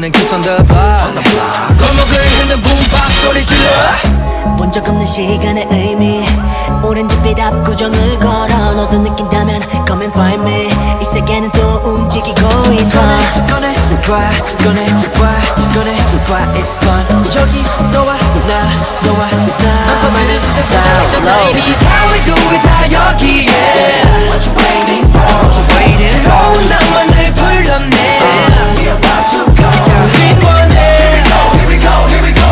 나는 kiss on the block 골목을 흔든 붐박 소리 질러 본 적 없는 시간의 의미 오렌지빛 압구정을 걸어 너도 느낀다면 come and find me 이 세계는 또 움직이고 있어 꺼내봐 it's fun 여기 너와 나 This is how we do it 다 여기에 What you waiting for 나만을 불렀네 We about to go 우린 원해 Here we go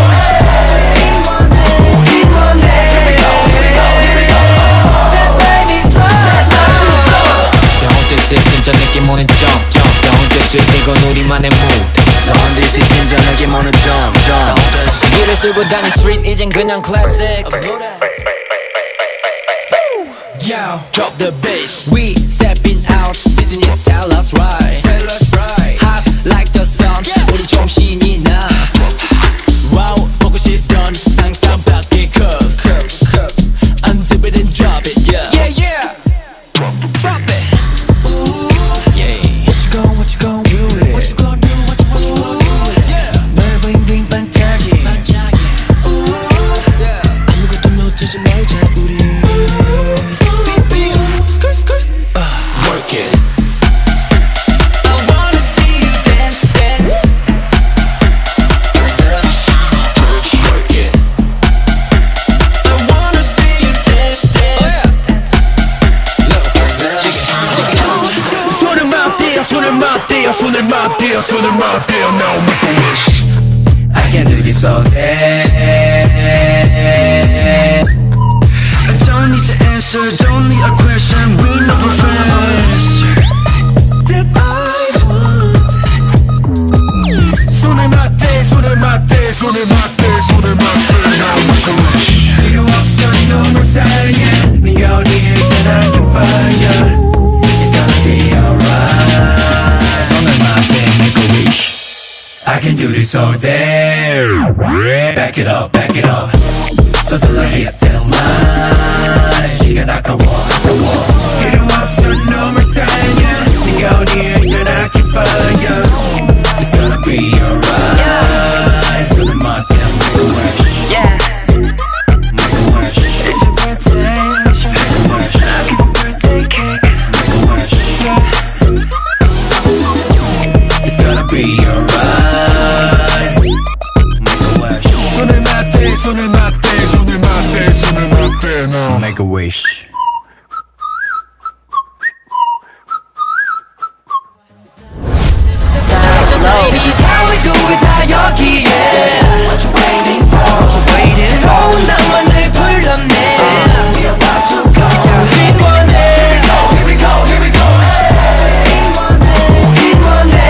우린 원해 That night is love Don't diss it 진짜 느낌 오는 jump Don't diss it 이건 우리만의 mood Don't diss it 진짜 느낌 오는 jump 길을 쓸고 다닌 street 이젠 그냥 classic Yo, drop the bass. We stepping out. Seasons tell us right. Hot like the sun. 우리 좀 신이 나. Wow, 보고 싶던 상상 밖의 cup. Unzip it and drop it, yeah. Drop it. Yeah. What you gon' do with it? What you gon' do? Yeah. 널 bling bling 반짝이. 아무것도 놓치지 말자 우리. Work it. I wanna see you dance. Work it. I wanna see you dance. 손을 맞대어 now make a wish. I can do this all day. I don't need to answer, don't need a question, we no professor that I want. 손을 맞대 now make a wish. 필요 없어 눈물 사이에 네가 어디에 있든 I can find you. It's gonna be alright. 손을 맞대 make a wish. I can do this all day. Back it up. 서둘러 hit that line. 시간 아까워. 필요 없어 눈물 사이에 네가 어디에 있든 I can find you. It's gonna be alright. 손을 맞대 make a wish. Make a wish. It's your birthday. Make a wish. Happy birthday cake. Make a wish. It's gonna be alright. Make a wish. 손을 맞대 now. Make a wish. This is how we do it 다 여기에 What you waiting for 나만을 불렀네 We about to go 우린 원해 Here we go 우린 원해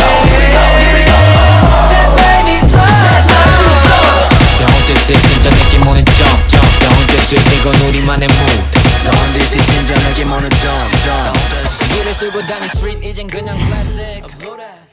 That night is love Don't diss it 진짜 느낌 오는 jump Don't diss it 이건 우리만의 mood Don't diss it 진짜 느낌 오는 jump 길을 쓸고 다닌 street 이젠 그냥 classic